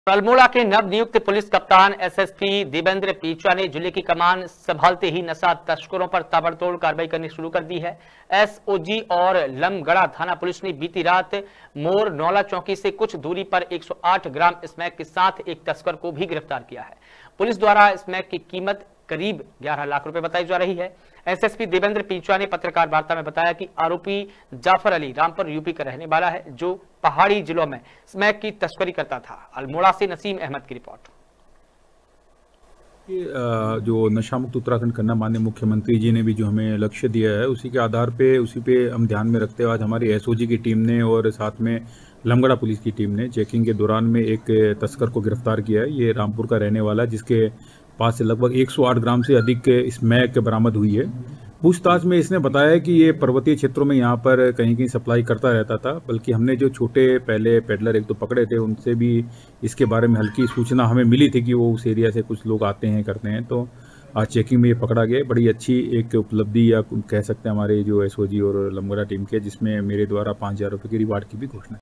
अल्मोड़ा के नवनियुक्त पुलिस कप्तान एसएसपी देवेंद्र पीछा ने जिले की कमान संभालते ही नशा तस्करों पर ताबड़तोड़ कार्रवाई करनी शुरू कर दी है। एसओजी और लमगड़ा थाना पुलिस ने बीती रात मोर नौला चौकी से कुछ दूरी पर 108 ग्राम स्मैक के साथ एक तस्कर को भी गिरफ्तार किया है। पुलिस द्वारा स्मैक की कीमत करीब 11 लाख रुपए बताई जा रही है। एसएसपी देवेंद्र पीछा ने पत्रकार वार्ता में बताया कि आरोपी जाफर अली रामपुर यूपी का रहने वाला है, जो पहाड़ी जिलों में स्मैक की तस्करी करता था। अल्मोड़ा से नसीम अहमद की रिपोर्ट। जो नशा मुक्त उत्तराखंड करना माननीय मुख्यमंत्री जी ने भी जो हमें लक्ष्य दिया है, उसी के आधार पे उसी पे हम ध्यान में रखते हुए आज हमारी एसओजी की टीम ने और साथ में लमगड़ा पुलिस की टीम ने चेकिंग के दौरान में एक तस्कर को गिरफ्तार किया है। ये रामपुर का रहने वाला है, जिसके पास से लगभग 108 ग्राम से अधिक स्मैक बरामद हुई है। पूछताछ में इसने बताया कि ये पर्वतीय क्षेत्रों में यहाँ पर कहीं कहीं सप्लाई करता रहता था, बल्कि हमने जो छोटे पहले पेडलर एक तो पकड़े थे, उनसे भी इसके बारे में हल्की सूचना हमें मिली थी कि वो उस एरिया से कुछ लोग आते हैं करते हैं। तो आज चेकिंग में ये पकड़ा गया। बड़ी अच्छी एक उपलब्धि या कह सकते हैं हमारे जो एसओजी और लमगड़ा टीम के, जिसमें मेरे द्वारा 5,000 रुपये की रिवार्ड की भी घोषणा।